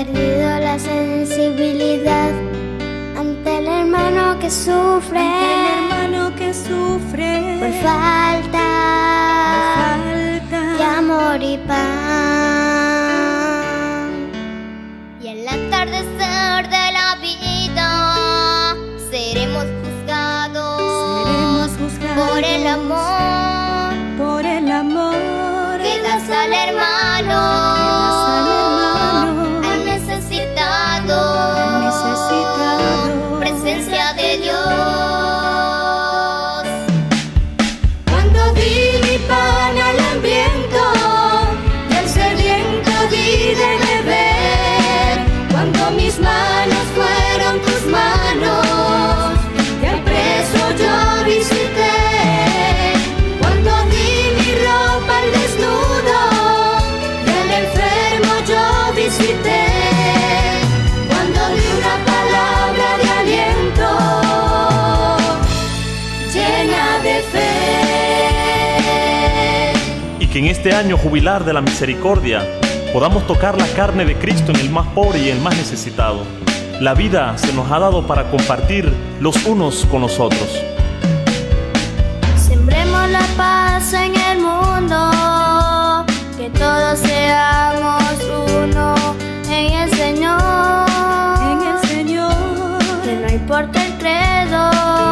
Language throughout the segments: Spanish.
perdido la sensibilidad ante el hermano que sufre, por falta de amor y pan. Y el atardecer de la vida seremos juzgados por el amor que das al hermano, al necesitado, presencia de Dios. Cuando di mi pan al hambriento y al sediento di de beber, cuando mis manos fueron tus manos y al preso yo visité, cuando di mi ropa al desnudo y al enfermo yo visité, cuando di una palabra de aliento llena de fe. Y que en este año jubilar de la misericordia podamos tocar la carne de Cristo en el más pobre y el más necesitado. La vida se nos ha dado para compartir los unos con los otros. Sembremos la paz en el mundo, que todos seamos uno en el Señor, que no importa el credo,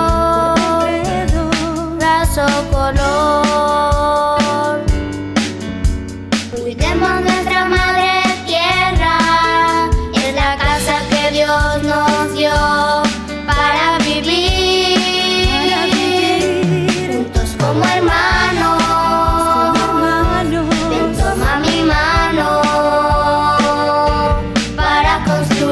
raza o color. Cuidemos nuestra madre tierra, es la casa que Dios nos dio para vivir, juntos como hermanos. Ven, toma mi mano para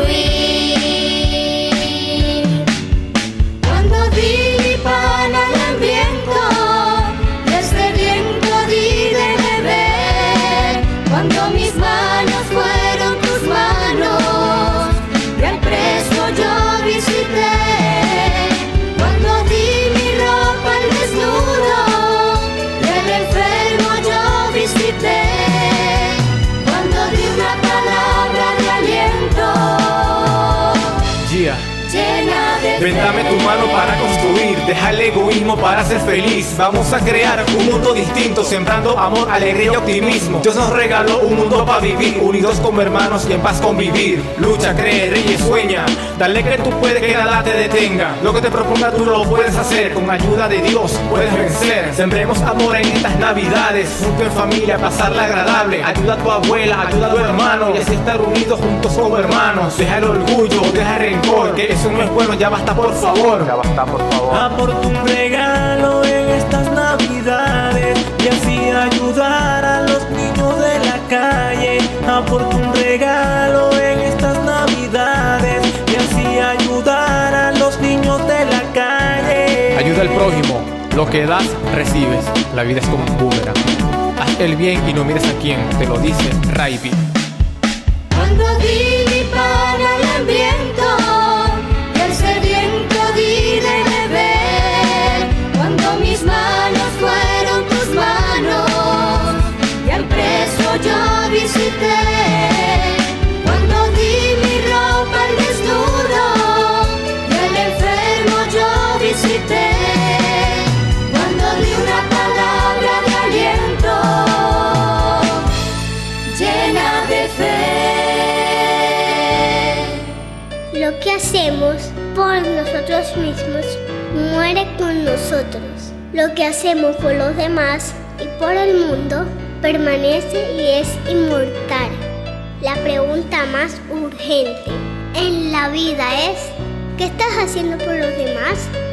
construir. Cuando di mi pan al hambriento y al sediento di de beber, cuando mis manos fueron tus manos y al preso yo visité, cuando di mi ropa al desnudo y al enfermo yo visité, cuando di una palabra de aliento llena de fe. Ven, dame tu mano para construir, deja el egoísmo para ser feliz. Vamos a crear un mundo distinto, sembrando amor, alegría y optimismo. Dios nos regaló un mundo para vivir, unidos como hermanos y en paz convivir. Lucha, cree, ríe, sueña, dale que tú puedes, que nada te detenga. Lo que te proponga tú lo puedes hacer, con ayuda de Dios puedes vencer. Sembremos amor en estas navidades, junto en familia, pasarla agradable. Ayuda a tu abuela, ayuda a tu hermano, y así estar unidos juntos como hermanos. Deja el orgullo, deja el rencor, que eso no es bueno, ya basta por favor. Aporta un regalo en estas navidades y así ayudar a los niños de la calle. Aporta un regalo en estas navidades y así ayudar a los niños de la calle. Ayuda al prójimo, lo que das, recibes. La vida es como un boomerang. Haz el bien y no mires a quién, te lo dice Raibi. Cuando di mi pan al hambriento y al sediento di de beber, cuando mis manos fueron tus manos y al preso yo visité, cuando di mi ropa al desnudo y al enfermo yo visité, cuando di una palabra de aliento llena de fe. Lo que hacemos por nosotros mismos muere con nosotros. Lo que hacemos por los demás y por el mundo permanece y es inmortal. La pregunta más urgente en la vida es: ¿qué estás haciendo por los demás?